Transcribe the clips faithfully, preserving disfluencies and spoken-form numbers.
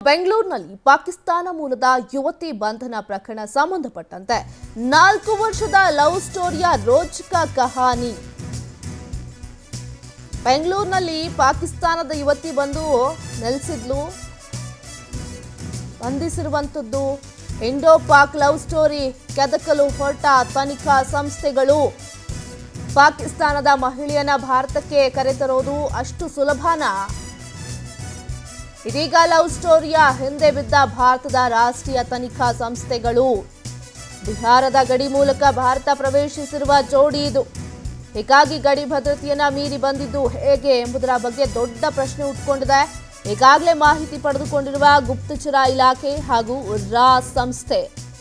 ಬೆಂಗಳೂರಿನಲ್ಲಿ ಪಾಕಿಸ್ತಾನ ಮೂಲದ ಯುವತಿ ಬಂಧನ ಪ್ರಕರಣ ಸಂಬಂಧಪಟ್ಟಂತೆ ನಾಲ್ಕು ವರ್ಷದ ಲವ್ ಸ್ಟೋರಿಯ ರೋಚಕ ಕಹಾನಿ. ಬೆಂಗಳೂರಿನಲ್ಲಿ ಪಾಕಿಸ್ತಾನದ ಯುವತಿ ಬಂದು ನೆಲೆಸಿದ್ಲು. ಬಂಧಿಸಿರುವಂತದ್ದು ಇಂಡೋ ಪಾಕ್ ಲವ್ ಸ್ಟೋರಿ ಕೆದಕಲು ಹೊರಟ ತನಿಖಾ ಸಂಸ್ಥೆಗಳು. ಪಾಕಿಸ್ತಾನದ ಮಹಿಳೆಯನ್ನ ಭಾರತಕ್ಕೆ ಕರೆತರೋದು ಅಷ್ಟು ಸುಲಭನಾ? ಇದೀಗ ಲವ್ ಸ್ಟೋರಿಯ ಹಿಂದೆ ಬಿದ್ದ ಭಾರತದ ರಾಷ್ಟ್ರೀಯ ತನಿಖಾ ಸಂಸ್ಥೆಗಳು. ಬಿಹಾರದ ಗಡಿ ಮೂಲಕ ಭಾರತ ಪ್ರವೇಶಿಸಿರುವ ಜೋಡಿ ಇದು. ಹೀಗಾಗಿ ಗಡಿ ಭದ್ರತೆಯನ್ನ ಮೀರಿ ಬಂದಿದ್ದು ಹೇಗೆ ಎಂಬುದರ ಬಗ್ಗೆ ದೊಡ್ಡ ಪ್ರಶ್ನೆ ಉಟ್ಕೊಂಡಿದೆ. ಈಗಾಗಲೇ ಮಾಹಿತಿ ಪಡೆದುಕೊಂಡಿರುವ ಗುಪ್ತಚರ ಇಲಾಖೆ ಹಾಗೂ ರಾ ಸಂಸ್ಥೆ.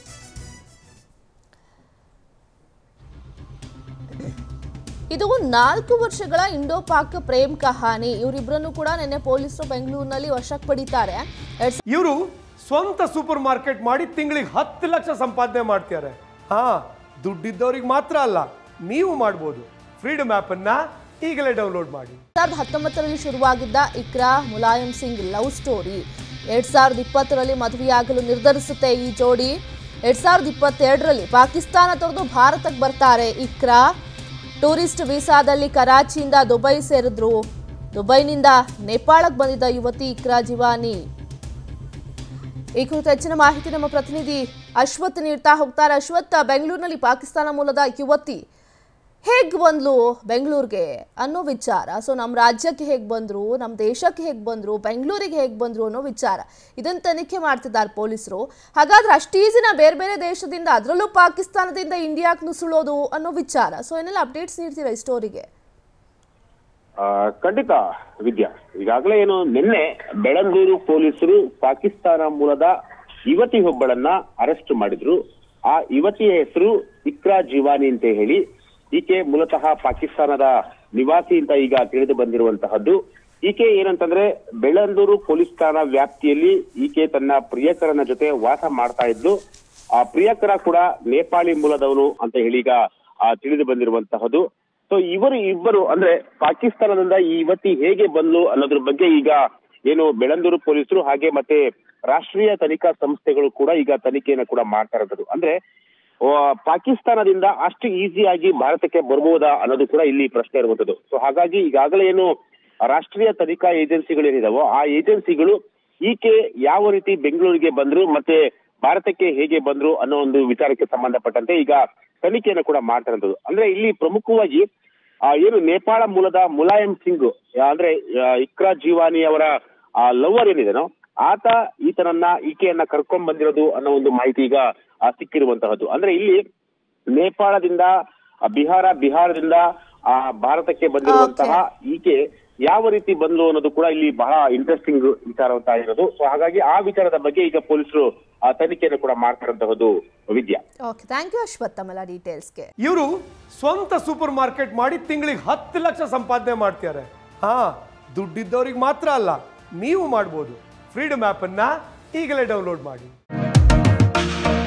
ಇದು ನಾಲ್ಕು ವರ್ಷಗಳ ಇಂಡೋ ಪಾಕ್ ಪ್ರೇಮ್ ಕಹಾನಿ. ಇವರಿಬ್ಬರನ್ನು ಕೂಡ ನಿನ್ನೆ ಪೊಲೀಸರು ಬೆಂಗಳೂರಿನಲ್ಲಿ ವಶಕ್ಕೆ ಪಡಿತಾರೆ. ಇವರು ಸ್ವಂತ ಸೂಪರ್ ಮಾರ್ಕೆಟ್ ಮಾಡಿ ತಿಂಗಳಿಗೆ ಹತ್ತು ಲಕ್ಷ ಸಂಪಾದನೆ ಮಾಡ್ತಾರೆ. ಹಾ, ದುಡ್ಡಿದ್ದವ್ರಿಗೆ ಮಾತ್ರ ಅಲ್ಲ, ನೀವು ಮಾಡಬಹುದು. ಫ್ರೀಡಮ್ ಆಪ್ ಅನ್ನ ಈಗಲೇ ಡೌನ್ಲೋಡ್ ಮಾಡಿ. ಸಾವಿರದ ಹತ್ತೊಂಬತ್ತರಲ್ಲಿ ಶುರುವಾಗಿದ್ದ ಇಕ್ರಾ ಮುಲಾಯಂ ಸಿಂಗ್ ಲವ್ ಸ್ಟೋರಿ ಎರಡ್ ಸಾವಿರದ ಇಪ್ಪತ್ತರಲ್ಲಿ ಮದುವೆಯಾಗಲು ನಿರ್ಧರಿಸುತ್ತೆ ಈ ಜೋಡಿ. ಎರಡ್ ಸಾವಿರದ ಇಪ್ಪತ್ತೆರಡರಲ್ಲಿ ಪಾಕಿಸ್ತಾನ ತೊರೆದು ಭಾರತಕ್ಕೆ ಬರ್ತಾರೆ ಇಕ್ರಾ. ಟೂರಿಸ್ಟ್ ವೀಸಾದಲ್ಲಿ ಕರಾಚಿಯಿಂದ ದುಬೈ ಸೇರಿದ್ರು. ದುಬೈನಿಂದ ನೇಪಾಳಕ್ಕೆ ಬಂದಿದ್ದ ಯುವತಿ ಇಕ್ರಾ ಜಿವಾನಿ. ಈ ಕುರಿತು ಹೆಚ್ಚಿನ ಮಾಹಿತಿ ನಮ್ಮ ಪ್ರತಿನಿಧಿ ಅಶ್ವಥ್ ನೀಡ್ತಾ ಹೋಗ್ತಾರೆ. ಅಶ್ವಥ್, ಬೆಂಗಳೂರಿನಲ್ಲಿ ಪಾಕಿಸ್ತಾನ ಮೂಲದ ಯುವತಿ ಹೇಗೆ ಬಂದ್ಲು ಬೆಂಗಳೂರಿಗೆ ಅನ್ನೋ ವಿಚಾರ, ಸೊ ನಮ್ಮ ರಾಜ್ಯಕ್ಕೆ ಹೇಗೆ ಬಂದ್ರು, ನಮ್ಮ ದೇಶಕ್ಕೆ ಹೇಗೆ ಬಂದ್ರು, ಬೆಂಗಳೂರಿಗೆ ಹೇಗೆ ಬಂದ್ರು ಅನ್ನೋ ವಿಚಾರ ಇದನ್ನು ತನಿಖೆ ಮಾಡ್ತಿದ್ದಾರೆ ಪೊಲೀಸರು. ಹಾಗಾದ್ರೆ ಅಷ್ಟು ಈಸಿನ ಬೇರೆ ಬೇರೆ ದೇಶದಿಂದ, ಅದರಲ್ಲೂ ಪಾಕಿಸ್ತಾನದಿಂದ ಇಂಡಿಯಾಕ್ಕೆ ನುಸುಳೋದು ಅನ್ನೋ ವಿಚಾರ, ಸೊ ಏನೆಲ್ಲ ಅಪ್ಡೇಟ್ಸ್ ನೀಡ್ತೀರಾ ಈ ಸ್ಟೋರಿಗೆ? ಖಂಡಿತ ವಿದ್ಯಾ, ಈಗಾಗಲೇ ಏನು ನಿನ್ನೆ ಬೆಳಂದೂರು ಪೊಲೀಸರು ಪಾಕಿಸ್ತಾನ ಮೂಲದ ಯುವತಿ ಒಬ್ಬಳನ್ನ ಅರೆಸ್ಟ್ ಮಾಡಿದ್ರು. ಆ ಯುವತಿಯ ಹೆಸರು ಇಕ್ರಾ ಜಿವಾನಿ ಅಂತ ಹೇಳಿ. ಈಕೆ ಮೂಲತಃ ಪಾಕಿಸ್ತಾನದ ನಿವಾಸಿ ಅಂತ ಈಗ ತಿಳಿದು ಬಂದಿರುವಂತಹದ್ದು. ಈಕೆ ಏನಂತಂದ್ರೆ ಬೆಳಂದೂರು ಪೊಲೀಸ್ ಠಾಣಾ ವ್ಯಾಪ್ತಿಯಲ್ಲಿ ಈಕೆ ತನ್ನ ಪ್ರಿಯಕರನ ಜೊತೆ ವಾಸ ಮಾಡ್ತಾ ಇದ್ದು. ಆ ಪ್ರಿಯಕರ ಕೂಡ ನೇಪಾಳಿ ಮೂಲದವನು ಅಂತ ಹೇಳಿ ಈಗ ತಿಳಿದು ಬಂದಿರುವಂತಹದ್ದು. ಸೊ ಇವರು ಇಬ್ಬರು ಅಂದ್ರೆ ಪಾಕಿಸ್ತಾನದಿಂದ ಈ ಯುವತಿ ಹೇಗೆ ಬಂದ್ಲು ಅನ್ನೋದ್ರ ಬಗ್ಗೆ ಈಗ ಏನು ಬೆಳಂದೂರು ಪೊಲೀಸರು ಹಾಗೆ ಮತ್ತೆ ರಾಷ್ಟ್ರೀಯ ತನಿಖಾ ಸಂಸ್ಥೆಗಳು ಕೂಡ ಈಗ ತನಿಖೆಯನ್ನು ಕೂಡ ಮಾಡ್ತಾ ಇರೋದು. ಅಂದ್ರೆ ಪಾಕಿಸ್ತಾನದಿಂದ ಅಷ್ಟು ಈಸಿಯಾಗಿ ಭಾರತಕ್ಕೆ ಬರ್ಬೋದಾ ಅನ್ನೋದು ಕೂಡ ಇಲ್ಲಿ ಪ್ರಶ್ನೆ ಇರುವಂತದ್ದು. ಸೊ ಹಾಗಾಗಿ ಈಗಾಗಲೇ ಏನು ರಾಷ್ಟ್ರೀಯ ತನಿಖಾ ಏಜೆನ್ಸಿಗಳು ಏನಿದಾವೋ ಆ ಏಜೆನ್ಸಿಗಳು ಈಕೆ ಯಾವ ರೀತಿ ಬೆಂಗಳೂರಿಗೆ ಬಂದ್ರು ಮತ್ತೆ ಭಾರತಕ್ಕೆ ಹೇಗೆ ಬಂದ್ರು ಅನ್ನೋ ಒಂದು ವಿಚಾರಕ್ಕೆ ಸಂಬಂಧಪಟ್ಟಂತೆ ಈಗ ತನಿಖೆಯನ್ನು ಕೂಡ ಮಾಡ್ತಾ ಇರೋದು. ಅಂದ್ರೆ ಇಲ್ಲಿ ಪ್ರಮುಖವಾಗಿ ಏನು ನೇಪಾಳ ಮೂಲದ ಮುಲಾಯಂ ಸಿಂಗ್ ಅಂದ್ರೆ ಇಕ್ರಾ ಜಿವಾನಿ ಅವರ ಲವರ್ ಏನಿದೆನೋ ಆತ ಈತನನ್ನ ಈಕೆಯನ್ನ ಕರ್ಕೊಂಡ್ ಬಂದಿರೋದು ಅನ್ನೋ ಒಂದು ಮಾಹಿತಿ ಈಗ ಸಿಕ್ಕಿರುವಂತಹದ್ದು. ಅಂದ್ರೆ ಇಲ್ಲಿ ನೇಪಾಳದಿಂದ ಬಿಹಾರ ಬಿಹಾರದಿಂದ ಆ ಭಾರತಕ್ಕೆ ಬಂದಿರುವಂತಹ ಈಕೆ ಯಾವ ರೀತಿ ಬಂದ್ಲು ಅನ್ನೋದು ಕೂಡ ಇಲ್ಲಿ ಬಹಳ ಇಂಟ್ರೆಸ್ಟಿಂಗ್ ವಿಚಾರ ಅಂತ ಇರೋದು. ಸೊ ಹಾಗಾಗಿ ಆ ವಿಚಾರದ ಬಗ್ಗೆ ಈಗ ಪೊಲೀಸರು ಆ ತನಿಖೆಯನ್ನು ಕೂಡ ಮಾಡ್ತಿರುವಂತಹದ್ದು Vidya. Okay, thank you Ashwath ತಮ್ಮೆಲ್ಲ ಡೀಟೇಲ್ಸ್ಗೆ. ಇವರು ಸ್ವಂತ ಸೂಪರ್ ಮಾರ್ಕೆಟ್ ಮಾಡಿ ತಿಂಗಳಿಗೆ ಹತ್ತು ಲಕ್ಷ ಸಂಪಾದನೆ ಮಾಡ್ತಾರೆ. ಹಾ, ದುಡ್ಡಿದ್ದವ್ರಿಗೆ ಮಾತ್ರ ಅಲ್ಲ, ನೀವು ಮಾಡಬಹುದು. ಫ್ರೀಡಮ್ ಆಪ್ ಅನ್ನ ಈಗಲೇ ಡೌನ್ಲೋಡ್ ಮಾಡಿ.